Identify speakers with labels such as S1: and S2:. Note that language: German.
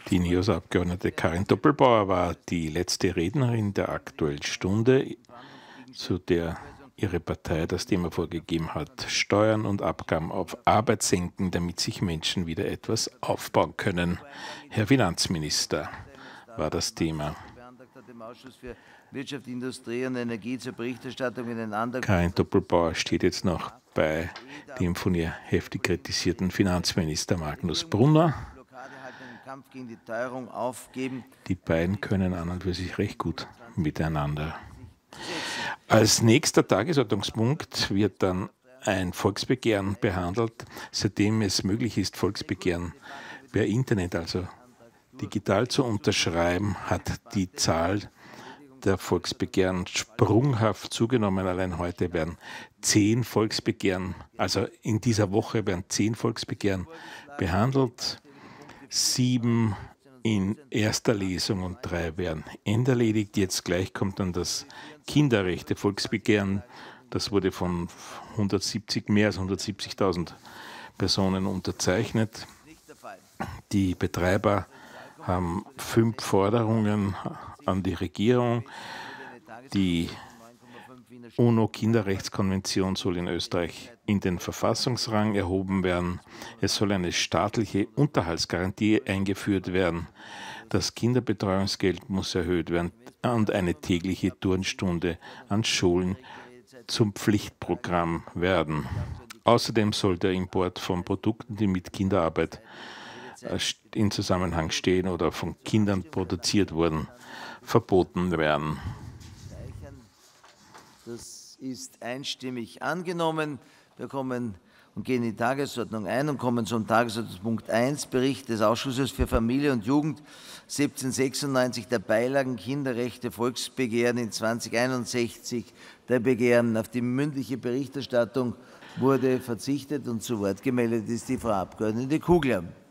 S1: Die NEOS-Abgeordnete Karin Doppelbauer war die letzte Rednerin der Aktuellen Stunde, zu der ihre Partei das Thema vorgegeben hat: Steuern und Abgaben auf Arbeit senken, damit sich Menschen wieder etwas aufbauen können. Herr Finanzminister, war das Thema.
S2: Im Ausschuss für Wirtschaft, Industrie und Energie zur Berichterstattung in den anderen.
S1: Karin Doppelbauer steht jetzt noch bei dem von ihr heftig kritisierten Finanzminister Magnus Brunner. Die beiden können an und für sich recht gut miteinander. Als nächster Tagesordnungspunkt wird dann ein Volksbegehren behandelt. Seitdem es möglich ist, Volksbegehren per Internet, also digital zu unterschreiben, hat die Zahl der Volksbegehren sprunghaft zugenommen. Allein heute werden 10 Volksbegehren, also in dieser Woche werden 10 Volksbegehren behandelt, 7 in erster Lesung und 3 werden enderledigt. Jetzt gleich kommt dann das Kinderrechte-Volksbegehren. Das wurde von mehr als 170.000 Personen unterzeichnet. Die Betreiber haben 5 Forderungen an die Regierung. Die UNO-Kinderrechtskonvention soll in Österreich in den Verfassungsrang erhoben werden. Es soll eine staatliche Unterhaltsgarantie eingeführt werden. Das Kinderbetreuungsgeld muss erhöht werden und eine tägliche Turnstunde an Schulen zum Pflichtprogramm werden. Außerdem soll der Import von Produkten, die mit Kinderarbeit in Zusammenhang stehen oder von Kindern produziert wurden, verboten werden.
S2: Das ist einstimmig angenommen. Wir kommen und gehen in die Tagesordnung ein und kommen zum Tagesordnungspunkt 1, Bericht des Ausschusses für Familie und Jugend 1796 der Beilagen Kinderrechte Volksbegehren in 2061 der Begehren. Auf die mündliche Berichterstattung wurde verzichtet und zu Wort gemeldet ist die Frau Abgeordnete Kugler.